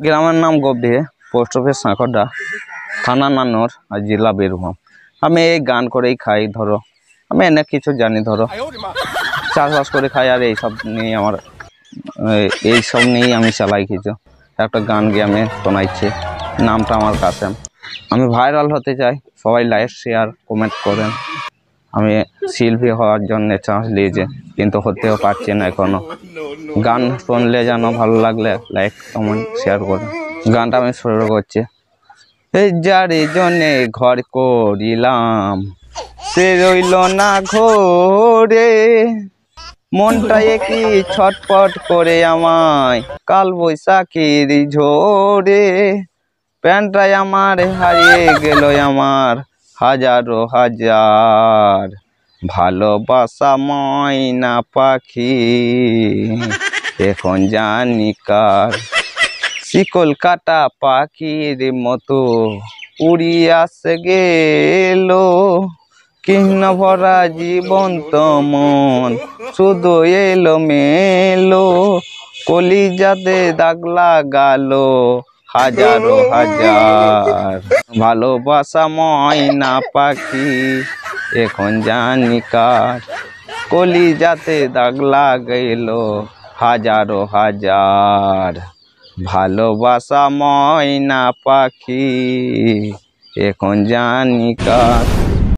গ্রামের নাম গবদি, post office Sankra, থানা নান্নর আর জেলা বীরভূম। আমি এই গান করেই খাই। ধরো আমি অনেক কিছু জানি, ধরো চাষবাস করে খাই, আর এইসব নিয়ে আমার এইসব নিয়েই আমি চালাই কিছু। একটা গান গিয়ে আমি শোনাইছি, নামটা আমার কাসেম। আমি ভাইরাল হতে চাই, সবাই লাইক শেয়ার কমেন্ট করেন। আমি শিল্পী হওয়ার জন্য চান্স দিয়েছে, কিন্তু হতেও পারছি না এখনো। গান শুনলে যেন ভালো লাগলে লাইক কমেন্ট শেয়ার করেন। গানটা আমি শুরু করছি। এই যার জন্যে ঘর করিলাম, সে রইল না ঘরে, মনটা একই ছটপট করে আমায় কাল বৈশাখীর ঝোরে। প্যান্টটাই আমার হারিয়ে গেল আমার হাজারো হাজার, ভালোবাসা ময়না পাখি এখন জানি কার। শিকল কাটা পাখির মতো উড়িয়াছে গেল, কৃষ্ণ ভরা জীবন্ত মন শুধু এলো মেলো, কলিজাতে দাগ লাগালো হাজারো হাজার, ভালোবাসা ময়না পাখি এখন জানি কার। কলিজাতে দাগ লাগাইলো হাজারো হাজার, ভালোবাসা ময়না পাখি এখন জানি কার।